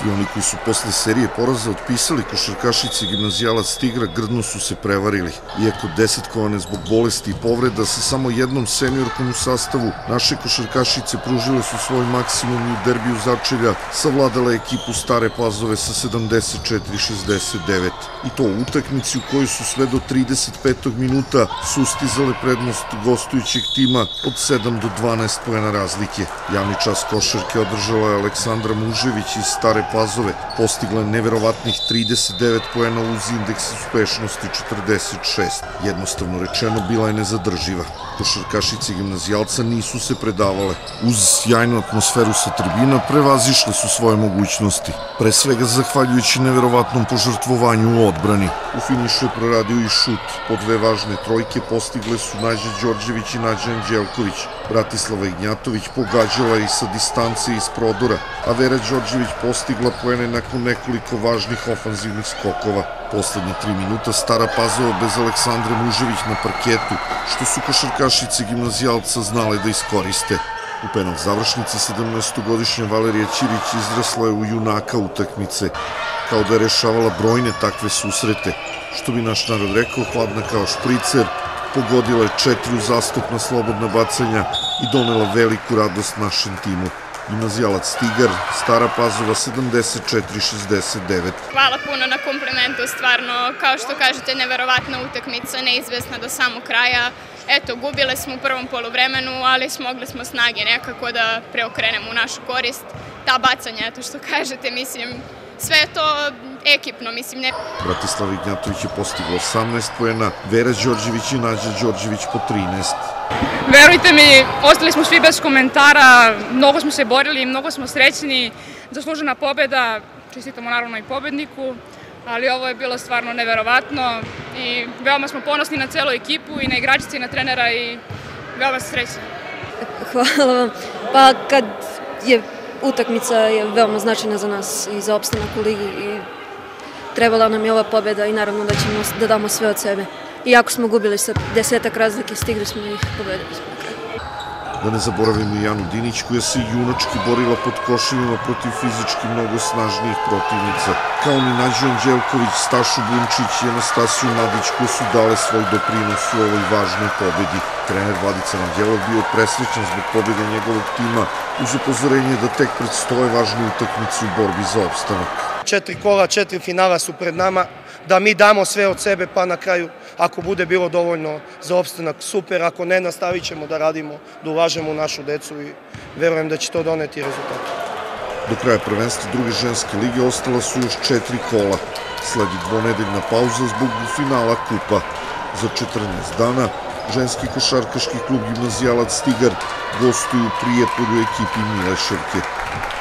Svi oni koji su posle serije poraza otpisali košarkašice Gimnazijalac Tigra grdno su se prevarili. Iako desetkovane zbog bolesti i povreda sa samo jednom seniorkom u sastavu, naše košarkašice pružile su svoj maksimum i u derbiju začelja savladale ekipu Stare Pazove sa 74-69. I to u utakmici u kojoj su sve do 35. minuta sustizale prednost gostujućeg tima od 7 do 12 poena razlike. Javni čas košarke održala je Aleksandra Mužević iz Stare Pazove, postigla je neverovatnih 39 poena uz indeks uspešnosti 46. Jednostavno rečeno, bila je nezadrživa. Košarkašice Gimnazijalca nisu se predavale. Uz sjajnu atmosferu sa tribina prevazišle su svoje mogućnosti. Pre svega zahvaljujući neverovatnom požrtvovanju u odbrani. U finišu je proradio i šut. Po dve važne trojke postigle su Nađa Đorđević i Nađa Anđelković. Bratislava Ignjatović pogađala i sa distance iz prodora, a Vera Đorđević postigla poene nakon nekoliko važnih ofanzivnih skokova. Poslednje 3 minuta Stara Pazova bez Aleksandre Mužević na parketu, što su košarkašice Gimnazijalca znale da iskoriste. U penal završnice 17-godišnja Valerija Ćirić izrasla je u junaka utakmice, kao da je rešavala brojne takve susrete. Što bi naš narod rekao, hladna kao špricer, pogodila je 4 uzastopna slobodna bacanja i donela veliku radost našem timu. Gimnazijalac Tigar, Stara Pazova 74-69. Hvala puno na komplimentu, stvarno, kao što kažete, neverovatna utakmica, neizvesna do samog kraja. Eto, gubile smo u prvom poluvremenu, ali smogli smo snage nekako da preokrenemo u našu korist. Ta bacanja, eto što kažete, mislim, sve je to ekipno, mislim, ne. Bratislava Ignjatović je postigla 18 poena, Vera Đorđević i Nađa Đorđević po 13. Verujte mi, ostali smo svi bez komentara, mnogo smo se borili, mnogo smo srećni, zaslužena pobeda, čestitamo naravno i pobedniku, ali ovo je bilo stvarno neverovatno i veoma smo ponosni na celu ekipu i na igračice i na trenera i veoma srećni. Hvala vam. Pa kad je utakmica je veoma značajna za nas i za opstanak u ligi i trebala nam je ova pobeda i naravno da ćemo da damo sve od sebe. Iako smo gubili sa 10-ak razlike, stigli smo i pobedili smo na kraju. Da ne zaboravimo i Janu Dinić, koja se junački borila pod koševima protiv fizički mnogo snažnijih protivnica, kao ni Nađu Anđelković, Stašu Bunčić i Anastasiju Mladić, koji su dale svoj doprinos u ovoj važnoj pobedi. Trener Vladica Rangelov bio presrećan zbog pobjede njegovog tima, uz upozorenje da tek predstoje važne utakmice u borbi za opstanak. 4 kola, 4 finala su pred nama, da mi damo sve od sebe, pa na kraju, ako bude bilo dovoljno za opstanak, super, ako ne, nastavit ćemo da radimo, da ulažemo u našu decu i verujem da će to doneti rezultat. Do kraja prvenstva druge ženske lige ostala su još 4 kola. Sledi dvonedeljna pauza zbog finala kupa. Za 14 dana ženski košarkaški klub Gimnazijalac Tigar gostuju u Prijepolju ekipi Mileševke.